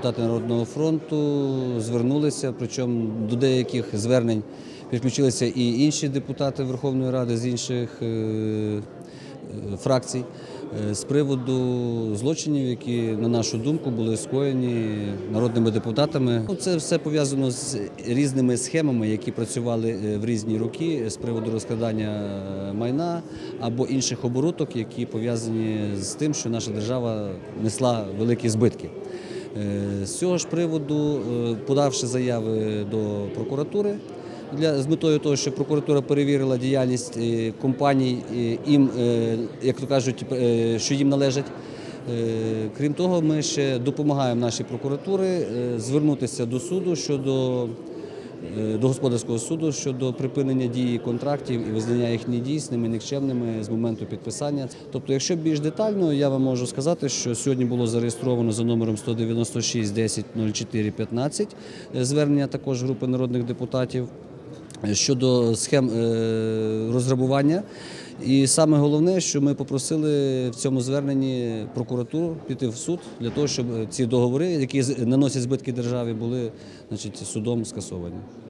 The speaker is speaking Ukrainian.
депутати Народного фронту звернулися, причому до деяких звернень підключилися і інші депутати Верховної Ради з інших фракцій з приводу злочинів, які, на нашу думку, були скоєні народними депутатами. Це все пов'язано з різними схемами, які працювали в різні роки з приводу розкрадання майна або інших оборудок, які пов'язані з тим, що наша держава несла великі збитки. З цього ж приводу, подавши заяви до прокуратури, з метою того, щоб прокуратура перевірила діяльність компаній, як то кажуть, що їм належать. Крім того, ми ще допомагаємо нашій прокуратурі звернутися до суду до господарського суду щодо припинення дії контрактів і визнання їх недійсними, нікчемними з моменту підписання. Тобто, якщо більш детально, я вам можу сказати, що сьогодні було зареєстровано за номером 196 10 04 15 звернення також групи народних депутатів щодо схем розграбування. І саме головне, що ми попросили в цьому зверненні прокуратуру піти в суд для того, щоб ці договори, які наносять збитки державі, були, судом скасовані.